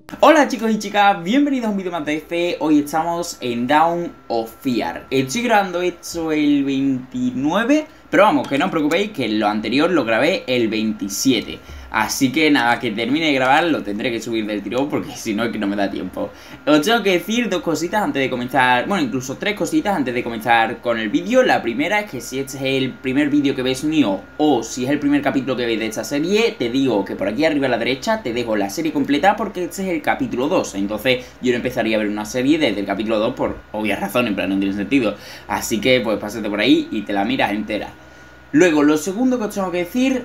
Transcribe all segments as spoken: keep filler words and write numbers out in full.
Hola chicos y chicas, bienvenidos a un vídeo más de este. Hoy estamos en Dawn of Fear. Estoy grabando esto el veintinueve, pero vamos, que no os preocupéis que lo anterior lo grabé el veintisiete. Así que nada, que termine de grabar lo tendré que subir del tirón porque si no es que no me da tiempo. Os tengo que decir dos cositas antes de comenzar, bueno, incluso tres cositas antes de comenzar con el vídeo. La primera es que si este es el primer vídeo que ves mío o si es el primer capítulo que veis de esta serie, te digo que por aquí arriba a la derecha te dejo la serie completa porque este es el capítulo dos. Entonces yo no empezaría a ver una serie desde el capítulo dos por obvias razones, en plan no tiene sentido. Así que pues pásate por ahí y te la miras entera. Luego, lo segundo que os tengo que decir...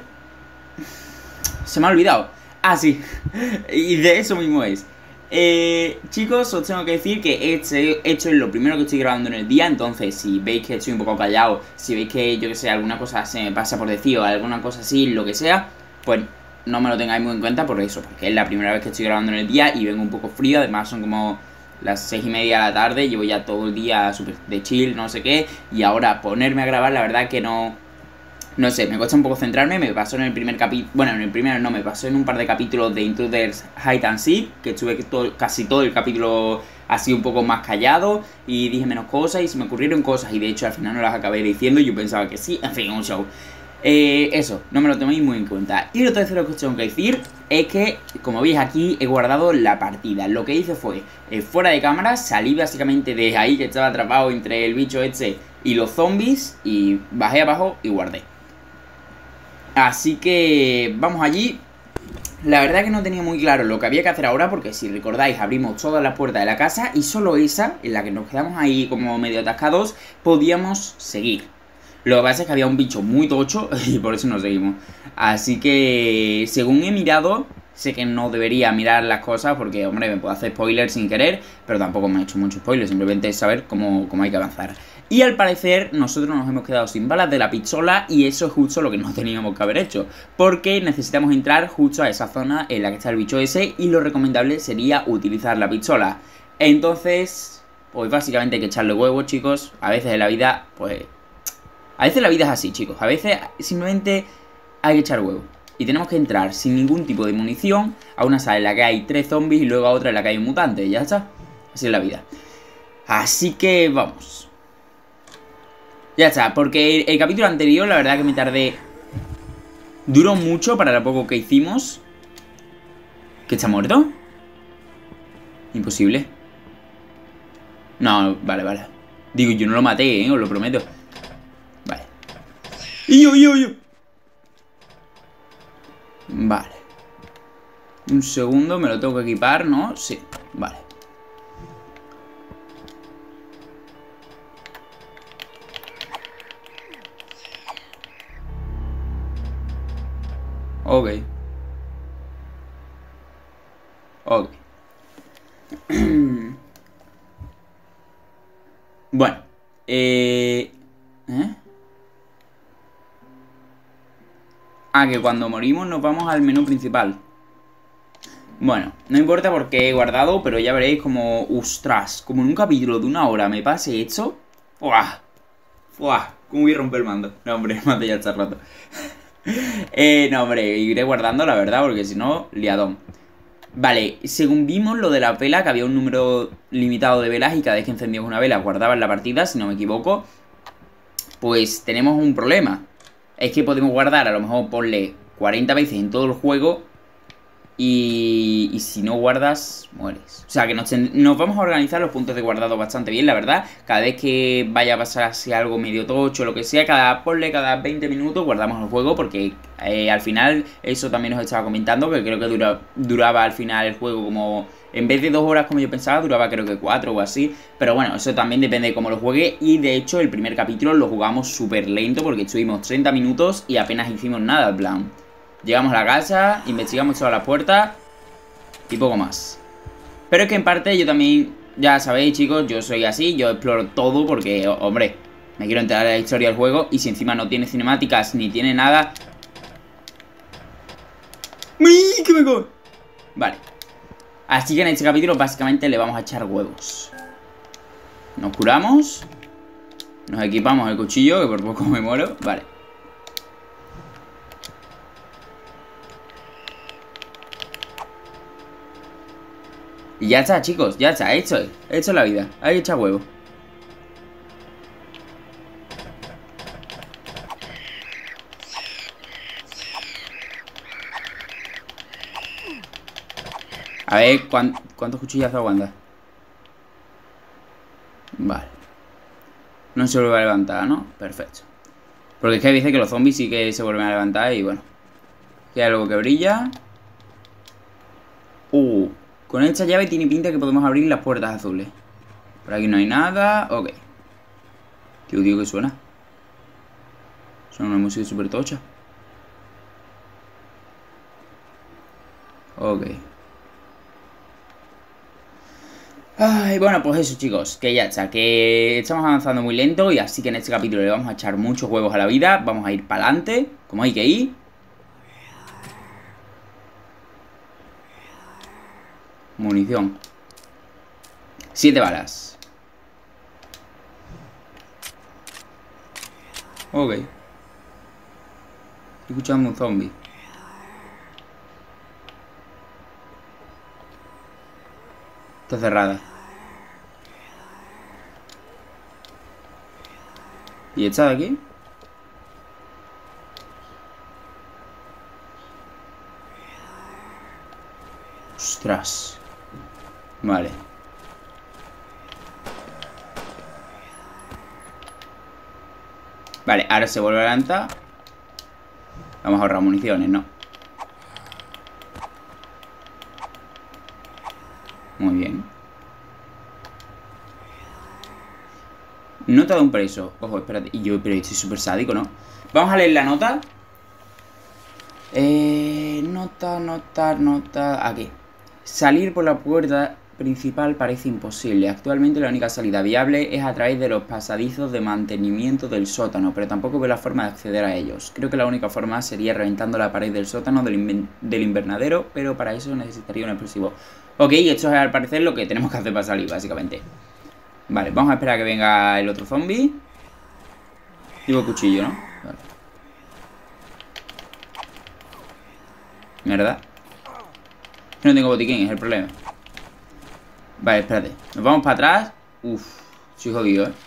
Se me ha olvidado. Ah, sí. Y de eso mismo es. Eh, chicos, os tengo que decir que este, esto es lo primero que estoy grabando en el día. Entonces, si veis que estoy un poco callado, si veis que, yo que sé, alguna cosa se me pasa por decir o alguna cosa así, lo que sea, pues no me lo tengáis muy en cuenta por eso. Porque es la primera vez que estoy grabando en el día y vengo un poco frío. Además, son como las seis y media de la tarde. Llevo ya todo el día súper de chill, no sé qué. Y ahora ponerme a grabar, la verdad que no... No sé, me cuesta un poco centrarme, me pasó en el primer capítulo, bueno, en el primero no, me pasó en un par de capítulos de Intruders Hide and Seek, que estuve todo, casi todo el capítulo así un poco más callado y dije menos cosas y se me ocurrieron cosas y de hecho al final no las acabé diciendo y yo pensaba que sí, en fin, un show. Eh, eso, no me lo toméis muy en cuenta. Y lo tercero que os tengo que decir es que, como veis aquí, he guardado la partida. Lo que hice fue, eh, fuera de cámara, salí básicamente de ahí que estaba atrapado entre el bicho este y los zombies y bajé abajo y guardé. Así que vamos allí. La verdad que no tenía muy claro lo que había que hacer ahora porque si recordáis abrimos todas las puertas de la casa y solo esa, en la que nos quedamos ahí como medio atascados, podíamos seguir. Lo que pasa es que había un bicho muy tocho y por eso no seguimos. Así que según he mirado, sé que no debería mirar las cosas porque, hombre, me puedo hacer spoilers sin querer, pero tampoco me he hecho mucho spoiler, simplemente es saber cómo, cómo hay que avanzar. Y al parecer nosotros nos hemos quedado sin balas de la pistola y eso es justo lo que no teníamos que haber hecho. Porque necesitamos entrar justo a esa zona en la que está el bicho ese y lo recomendable sería utilizar la pistola. Entonces, pues básicamente hay que echarle huevos, chicos. A veces en la vida, pues... A veces la vida es así, chicos. A veces simplemente hay que echar huevos. Y tenemos que entrar sin ningún tipo de munición a una sala en la que hay tres zombies y luego a otra en la que hay un mutante. Ya está. Así es la vida. Así que vamos. Ya está, porque el, el capítulo anterior la verdad que me tardé. Duró mucho para lo poco que hicimos. ¿Que está muerto? Imposible. No, vale, vale. Digo, yo no lo maté, ¿eh? Os lo prometo. Vale. ¡Iyo, iyo, iyo! Vale. Un segundo, me lo tengo que equipar, ¿no? Sí, vale. Ok. Ok. Bueno. Eh... ¿Eh? Ah, que cuando morimos nos vamos al menú principal. Bueno, no importa porque he guardado, pero ya veréis como... ¡Ostras! Como en un capítulo de una hora me pase esto. ¡Fuah! ¡Fuah! ¿Cómo voy a romper el mando? No, hombre, mando ya está rato. eh, no, hombre, iré guardando la verdad, porque si no, liadón. Vale, según vimos lo de la vela, que había un número limitado de velas y cada vez que encendíamos una vela guardabas la partida, si no me equivoco. Pues tenemos un problema. Es que podemos guardar, a lo mejor ponle cuarenta veces en todo el juego y, y si no guardas, mueres. O sea que nos, nos vamos a organizar los puntos de guardado bastante bien, la verdad. Cada vez que vaya a pasarse algo medio tocho o lo que sea, cada ponle cada veinte minutos guardamos el juego porque eh, al final, eso también os estaba comentando, que creo que dura, duraba al final el juego como... En vez de dos horas como yo pensaba, duraba creo que cuatro o así. Pero bueno, eso también depende de cómo lo juegue. Y de hecho el primer capítulo lo jugamos súper lento porque estuvimos treinta minutos y apenas hicimos nada, en plan. Llegamos a la casa, investigamos todas las puertas y poco más. Pero es que en parte yo también, ya sabéis chicos, yo soy así, yo exploro todo porque, hombre, me quiero enterar de la historia del juego. Y si encima no tiene cinemáticas ni tiene nada... ¡Uy! ¡Que me coge! Vale. Así que en este capítulo básicamente le vamos a echar huevos. Nos curamos. Nos equipamos el cuchillo, que por poco me muero. Vale. Y ya está, chicos, ya está, hecho, hecho la vida. Ahí echa huevo. A ver, ¿cuán, ¿cuántos cuchillazos aguanta? Vale. No se vuelve a levantar, ¿no? Perfecto. Porque es que dice que los zombies sí que se vuelven a levantar y bueno. Aquí hay algo que brilla. Uh, con esta llave tiene pinta que podemos abrir las puertas azules. Por aquí no hay nada. Ok. Tío, tío, que suena. Suena una música súper tocha. Ok. Ay, bueno, pues eso, chicos, que ya está, que estamos avanzando muy lento y así que en este capítulo le vamos a echar muchos huevos a la vida. Vamos a ir para adelante, como hay que ir. Munición. Siete balas. Ok. Estoy escuchando un zombie. Está cerrada. ¿Y esta de aquí? Ostras. Vale. Vale, ahora se vuelve a levantar. Vamos a ahorrar municiones, ¿no? Muy bien. Nota de un preso. Ojo, espérate. Y yo, pero estoy súper sádico, ¿no? Vamos a leer la nota. Eh, nota, nota, nota. Aquí. Salir por la puerta principal parece imposible. Actualmente la única salida viable es a través de los pasadizos de mantenimiento del sótano, pero tampoco veo la forma de acceder a ellos. Creo que la única forma sería reventando la pared del sótano del, inven del invernadero, pero para eso necesitaría un explosivo. Ok, esto es al parecer lo que tenemos que hacer para salir, básicamente. Vale, vamos a esperar a que venga el otro zombie. Llevo cuchillo, ¿no? Vale. Mierda. No tengo botiquín, es el problema. Vale, espérate. Nos vamos para atrás. Uf, soy jodido, ¿eh?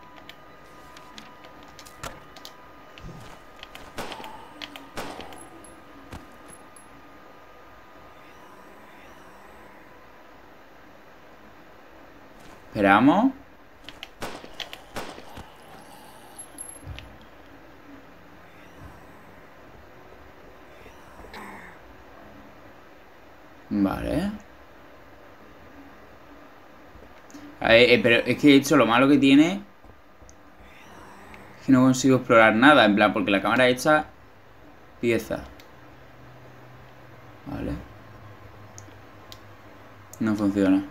Esperamos. Vale. A ver, eh, pero es que esto lo malo que tiene es que no consigo explorar nada. En plan, porque la cámara hecha pieza. Vale. No funciona.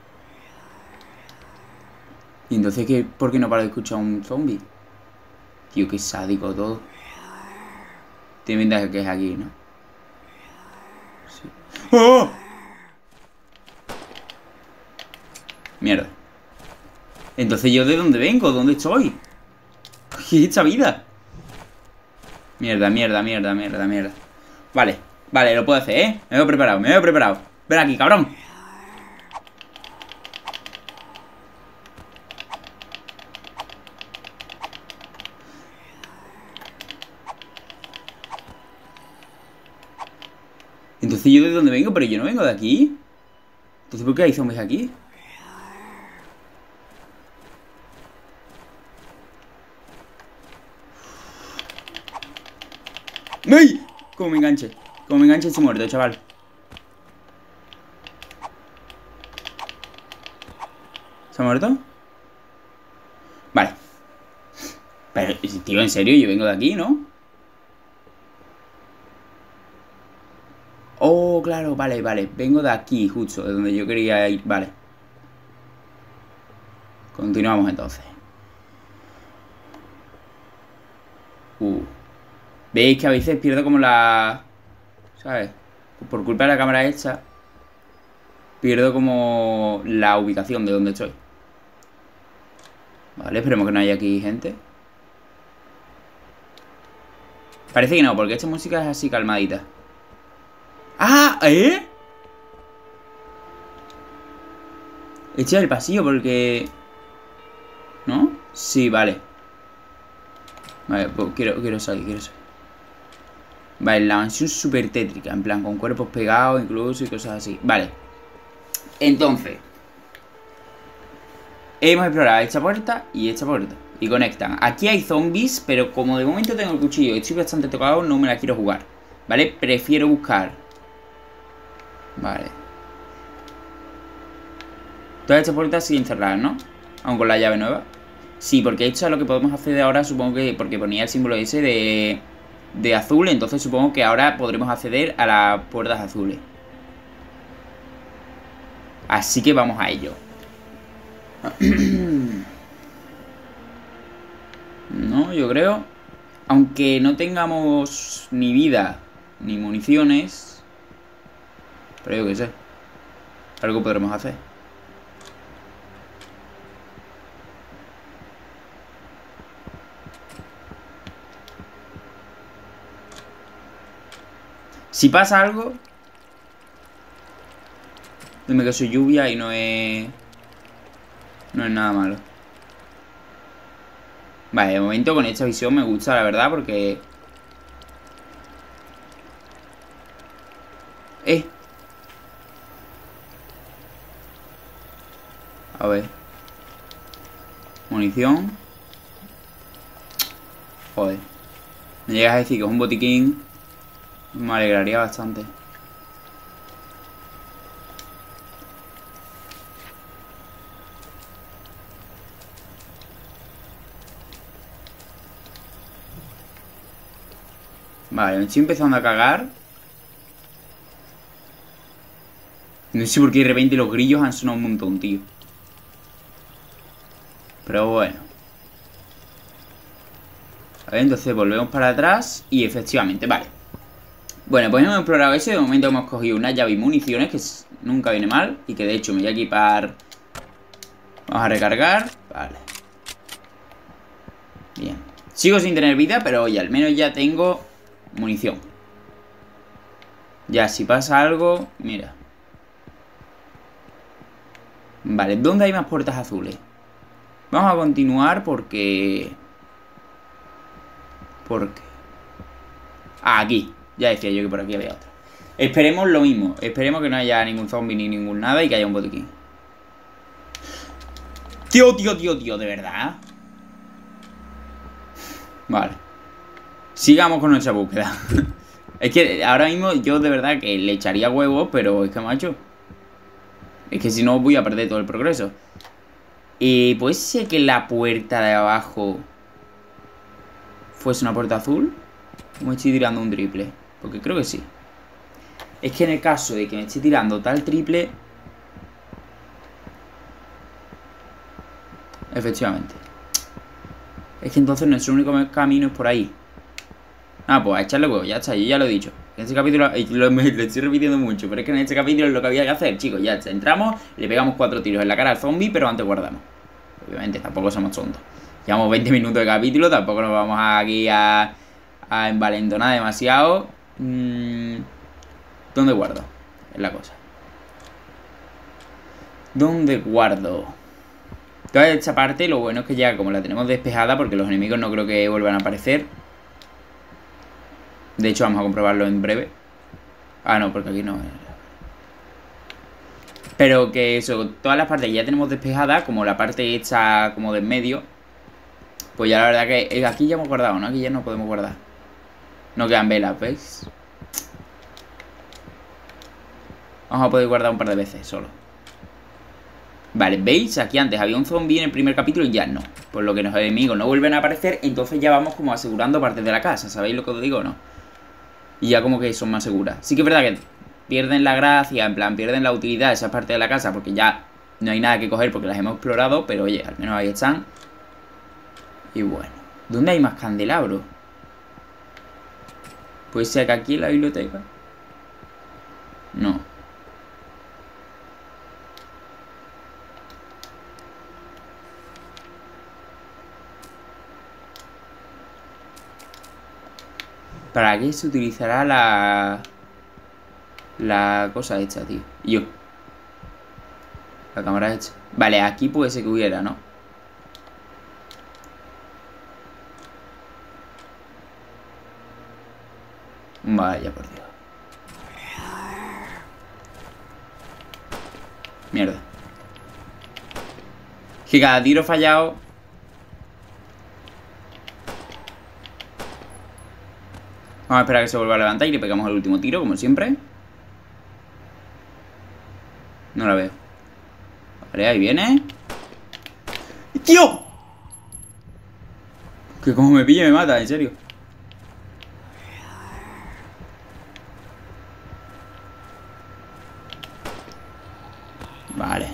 ¿Y entonces qué? ¿Por qué no paro de escuchar a un zombie? Tío, qué sádico todo. Tiene pinta de que es aquí, ¿no? Sí. ¡Oh! Mierda. Entonces, ¿yo de dónde vengo? ¿Dónde estoy? ¿Qué es esta vida? Mierda, mierda, mierda, mierda, mierda. Vale, vale, lo puedo hacer, ¿eh? Me veo preparado, me veo preparado. Ven aquí, cabrón. Entonces, ¿yo de dónde vengo? Pero yo no vengo de aquí. Entonces, ¿por qué hay zombies aquí? ¡Ay! Como me enganche. Como me enganche estoy muerto, chaval. ¿Se ha muerto? Vale. Pero, tío, en serio, yo vengo de aquí, ¿no? Oh, claro, vale, vale. Vengo de aquí, justo, de donde yo quería ir. Vale. Continuamos entonces. Uh. Veis que a veces pierdo como la... ¿Sabes? Por culpa de la cámara hecha, pierdo como la ubicación de donde estoy. Vale, esperemos que no haya aquí gente. Parece que no, porque esta música es así calmadita. ¡Ah! ¿Eh? Este es el pasillo porque... ¿No? Sí, vale. Vale, pues quiero, quiero salir, quiero salir. Vale, la mansión súper tétrica. En plan, con cuerpos pegados incluso y cosas así. Vale. Entonces... Hemos explorado esta puerta y esta puerta. Y conectan. Aquí hay zombies, pero como de momento tengo el cuchillo y estoy bastante tocado, no me la quiero jugar. ¿Vale? Prefiero buscar. Vale. Todas estas puertas siguen cerradas, ¿no? Aún con la llave nueva. Sí, porque esto es lo que podemos hacer de ahora, supongo que... Porque ponía el símbolo ese de... De azul, entonces supongo que ahora podremos acceder a las puertas azules. Así que vamos a ello. No, yo creo. Aunque no tengamos ni vida ni municiones, pero yo qué sé, algo podremos hacer. Si pasa algo, dime que soy lluvia y no es... No es nada malo. Vale, de momento con esta visión me gusta, la verdad, porque... Eh. A ver. Munición. Joder. Me llegas a decir que es un botiquín. Me alegraría bastante. Vale, me estoy empezando a cagar. No sé por qué de repente los grillos han sonado un montón, tío. Pero bueno. A ver, entonces volvemos para atrás. Y efectivamente, vale. Bueno, pues hemos explorado eso. De momento hemos cogido una llave y municiones, que nunca viene mal. Y que de hecho me voy a equipar. Vamos a recargar. Vale. Bien. Sigo sin tener vida, pero oye, al menos ya tengo munición. Ya, si pasa algo, mira. Vale, ¿dónde hay más puertas azules? Vamos a continuar porque... Porque... Ah, aquí. Ya decía yo que por aquí había otra. Esperemos lo mismo. Esperemos que no haya ningún zombie ni ningún nada y que haya un botiquín. Tío, tío, tío, tío, ¿de verdad? Vale. Sigamos con nuestra búsqueda. Es que ahora mismo yo de verdad que le echaría huevos, pero es que macho, es que si no voy a perder todo el progreso. Y puede ser que la puerta de abajo fuese una puerta azul. ¿O me estoy tirando un triple? Porque creo que sí. Es que en el caso de que me esté tirando tal triple... Efectivamente. Es que entonces nuestro único camino es por ahí. Ah, pues a echarle huevo, ya está, yo ya lo he dicho. En este capítulo, lo, me, lo estoy repitiendo mucho, pero es que en este capítulo es lo que había que hacer, chicos. Ya está, entramos, le pegamos cuatro tiros en la cara al zombie, pero antes guardamos. Obviamente, tampoco somos tontos. Llevamos veinte minutos de capítulo, tampoco nos vamos aquí a, a envalentonar demasiado. Mm, ¿Dónde guardo? Es la cosa. ¿Dónde guardo? Toda esta parte, lo bueno es que ya como la tenemos despejada, porque los enemigos no creo que vuelvan a aparecer. De hecho, vamos a comprobarlo en breve. Ah, no, porque aquí no. Pero que eso, todas las partes ya tenemos despejadas, como la parte hecha como de en medio. Pues ya la verdad que aquí ya hemos guardado, ¿no? Aquí ya no podemos guardar. No quedan velas, ¿veis? Vamos a poder guardar un par de veces solo. Vale, ¿veis? Aquí antes había un zombie en el primer capítulo y ya no. Por lo que los enemigos no vuelven a aparecer, entonces ya vamos como asegurando partes de la casa. ¿Sabéis lo que os digo o no? Y ya como que son más seguras. Sí que es verdad que pierden la gracia, en plan, pierden la utilidad de esa parte de la casa, porque ya no hay nada que coger porque las hemos explorado. Pero oye, al menos ahí están. Y bueno, ¿dónde hay más candelabros? ¿Puede ser que aquí en la biblioteca? No. ¿Para qué se utilizará la... La cosa esta, tío? Yo. La cámara hecha. Vale, aquí puede ser que hubiera, ¿no? Vaya por Dios. Mierda. Que cada tiro fallado. Vamos a esperar a que se vuelva a levantar y le pegamos el último tiro, como siempre. No la veo. Vale, ahí viene. ¡Tío! Que como me pille me mata, en serio. Vale.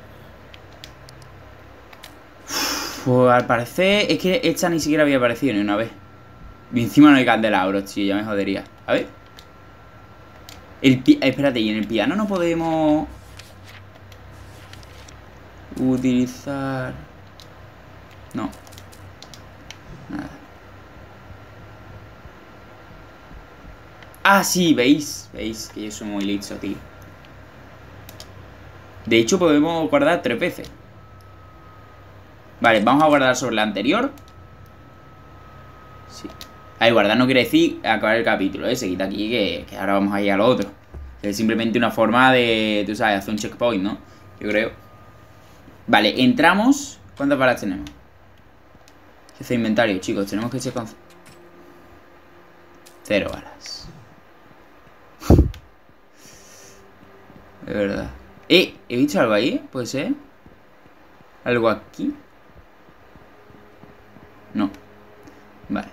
Pues al parecer es que esta ni siquiera había aparecido ni una vez. Y encima no hay candelabros, tío, ya me jodería. A ver. El pi... Espérate, ¿y en el piano no podemos utilizar? No. Nada. Ah, sí, ¿veis? ¿Veis? Que yo soy muy listo, tío. De hecho, podemos guardar tres veces. Vale, vamos a guardar sobre la anterior. Sí. Ahí, guardar no quiere decir acabar el capítulo, ¿eh? Se quita aquí que, que ahora vamos a ir al otro. Es simplemente una forma de, tú sabes, hacer un checkpoint, ¿no? Yo creo. Vale, entramos. ¿Cuántas balas tenemos? Jefe de inventario, chicos. Tenemos que ser con... Cero balas. De verdad. Eh, ¿he visto algo ahí? ¿Puede ser? ¿Algo aquí? No. Vale.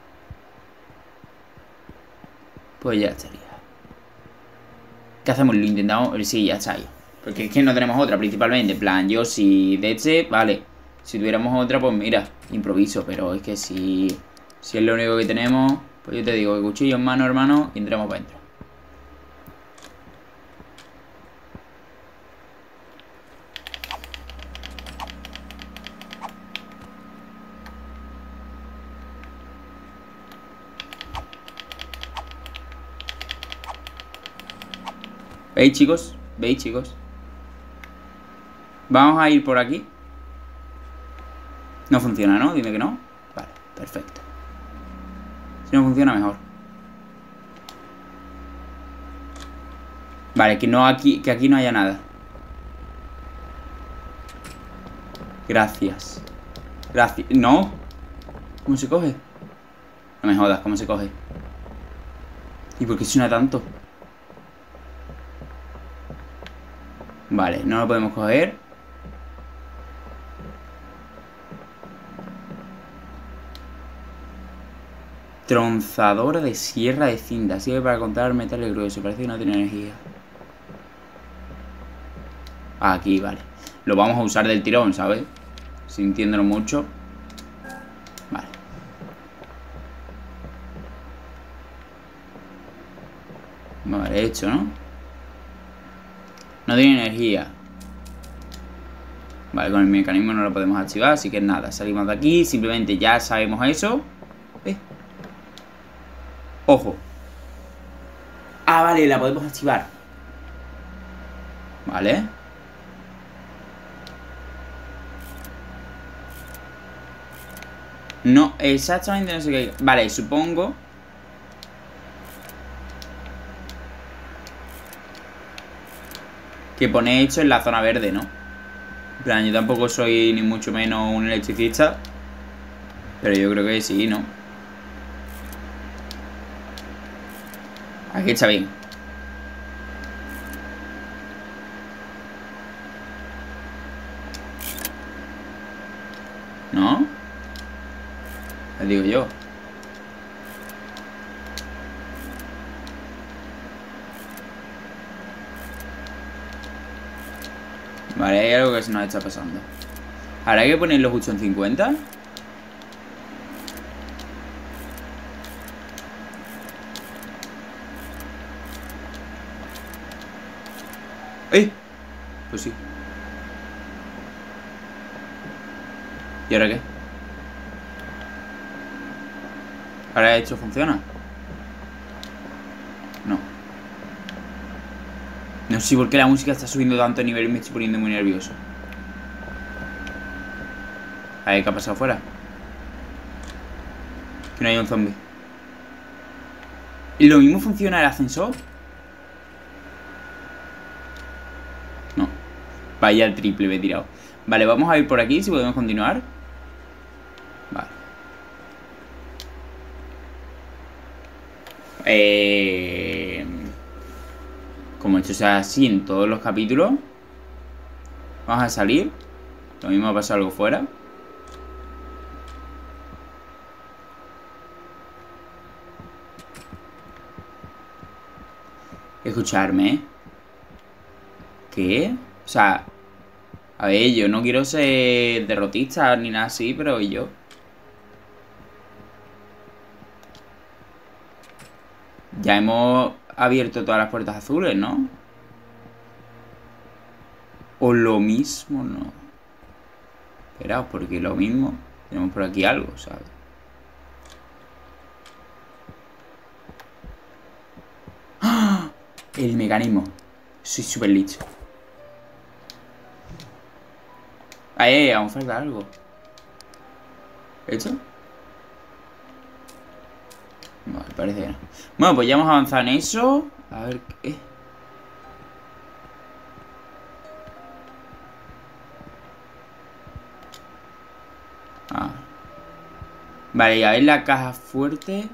Pues ya estaría. ¿Qué hacemos? Lo intentamos. Sí, ya está ahí. Porque es que no tenemos otra, principalmente. En plan, yo si de este, vale. Si tuviéramos otra, pues mira, improviso. Pero es que si, si es lo único que tenemos, pues yo te digo que cuchillo en mano, hermano, y entremos para adentro. ¿Veis, chicos? ¿Veis, chicos? Vamos a ir por aquí. No funciona, ¿no? Dime que no. Vale, perfecto. Si no funciona, mejor. Vale, que no aquí, que aquí no haya nada. Gracias. Gracias. No. ¿Cómo se coge? No me jodas, ¿cómo se coge? ¿Y por qué suena tanto? Vale, no lo podemos coger. Tronzadora de sierra de cinta. Sirve para contar metales gruesos. Parece que no tiene energía. Aquí, vale. Lo vamos a usar del tirón, ¿sabes? Sintiéndolo mucho. Vale. Vale, hecho, ¿no? No tiene energía. Vale, con el mecanismo no lo podemos activar. Así que nada, salimos de aquí. Simplemente ya sabemos eso. ¿Eh? Ojo. Ah, vale, la podemos activar. Vale. No, exactamente no sé qué. Vale, supongo. Que pone hecho en la zona verde, ¿no? En plan, yo tampoco soy ni mucho menos un electricista. Pero yo creo que sí, ¿no? Aquí está bien. ¿No? Les digo yo. Vale, hay algo que se nos está pasando. Ahora hay que ponerlo justo en cincuenta. ¡Eh! Pues sí. ¿Y ahora qué? ¿Ahora esto funciona? No. No sé por qué la música está subiendo tanto a nivel y me estoy poniendo muy nervioso. A ver, ¿qué ha pasado afuera? Que no hay un zombie. ¿Lo mismo funciona el ascensor? No. Vaya el triple me he tirado. Vale, vamos a ir por aquí si podemos continuar. Vale. Eh... Como esto sea así en todos los capítulos. Vamos a salir. Lo mismo ha pasado algo fuera. Escucharme, ¿eh? ¿Qué? O sea, a ver, yo no quiero ser derrotista ni nada así, pero ¿y yo? Ya hemos abierto todas las puertas azules, ¿no? O lo mismo, no. Espera, porque lo mismo. Tenemos por aquí algo, ¿sabes? ¡Ah! El mecanismo. Soy súper listo. Ahí, aún falta algo. ¿Esto? Vale, parece que no. Bueno, pues ya hemos avanzado en eso. A ver qué. Ah. Vale, y a ver la caja fuerte.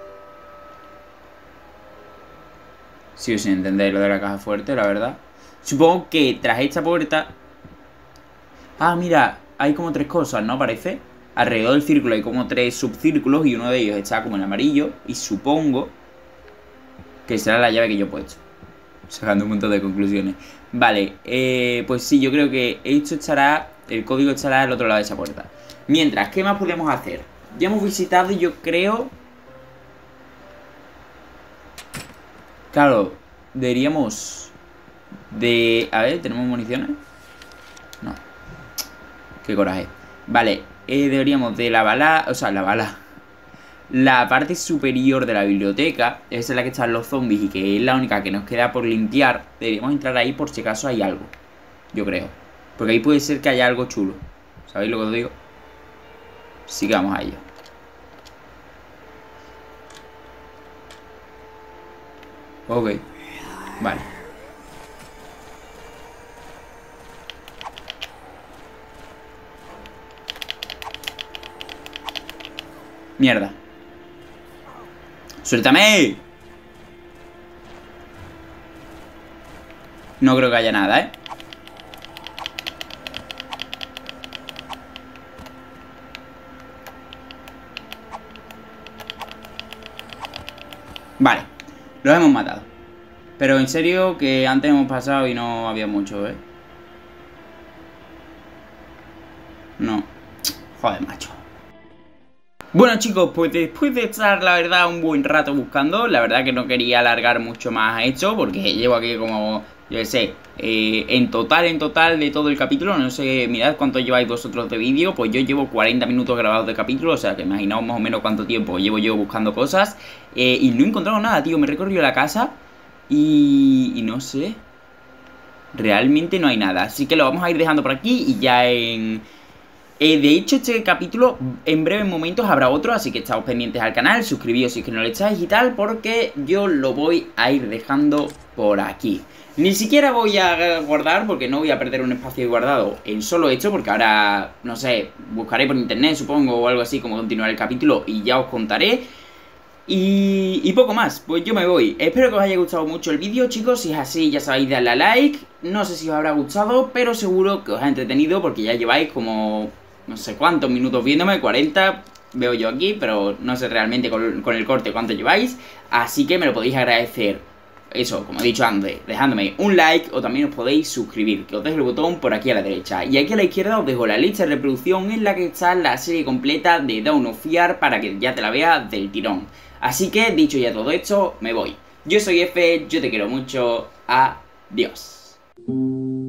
Sigo sin entender lo de la caja fuerte, la verdad. Supongo que tras esta puerta... Ah, mira, hay como tres cosas, ¿no? Parece. Alrededor del círculo hay como tres subcírculos y uno de ellos está como en amarillo. Y supongo que será la llave que yo he puesto. Sacando un montón de conclusiones. Vale, eh, pues sí, yo creo que esto estará... El código estará al otro lado de esa puerta. Mientras, ¿qué más podemos hacer? Ya hemos visitado, yo creo... Claro, deberíamos de... A ver, ¿tenemos municiones? No. Qué coraje. Vale, eh, deberíamos de la bala... O sea, la bala... La parte superior de la biblioteca, esa es la que están los zombies y que es la única que nos queda por limpiar. Deberíamos entrar ahí por si acaso hay algo. Yo creo. Porque ahí puede ser que haya algo chulo. ¿Sabéis lo que os digo? Sí que vamos a ello. Ok. Vale. Mierda. ¡Suéltame! No creo que haya nada, ¿eh? Vale. Los hemos matado. Pero en serio que antes hemos pasado y no había mucho, ¿eh? No. Joder, macho. Bueno, chicos, pues después de estar, la verdad, un buen rato buscando, la verdad que no quería alargar mucho más esto, porque llevo aquí como, yo qué sé, eh, en total, en total de todo el capítulo, no sé, mirad cuánto lleváis vosotros de vídeo, pues yo llevo cuarenta minutos grabados de capítulo, o sea, que imaginaos más o menos cuánto tiempo llevo yo buscando cosas, eh, y no he encontrado nada, tío, me he recorrido la casa y, y no sé, realmente no hay nada, así que lo vamos a ir dejando por aquí y ya en... Eh, de hecho, este capítulo en breves momentos habrá otro, así que estáos pendientes al canal, suscribíos si es que no lo estáis y tal, porque yo lo voy a ir dejando por aquí. Ni siquiera voy a guardar, porque no voy a perder un espacio guardado en solo esto, porque ahora, no sé, buscaré por internet, supongo, o algo así, como continuar el capítulo y ya os contaré. Y, y poco más, pues yo me voy. Espero que os haya gustado mucho el vídeo, chicos. Si es así, ya sabéis, darle a like. No sé si os habrá gustado, pero seguro que os ha entretenido, porque ya lleváis como... no sé cuántos minutos viéndome, cuarenta veo yo aquí, pero no sé realmente con, con el corte cuánto lleváis, así que me lo podéis agradecer, eso, como he dicho antes, dejándome un like, o también os podéis suscribir, que os dejo el botón por aquí a la derecha, y aquí a la izquierda os dejo la lista de reproducción en la que está la serie completa de Dawn of Fear, para que ya te la veas del tirón. Así que, dicho ya todo esto, me voy. Yo soy F, yo te quiero mucho, adiós.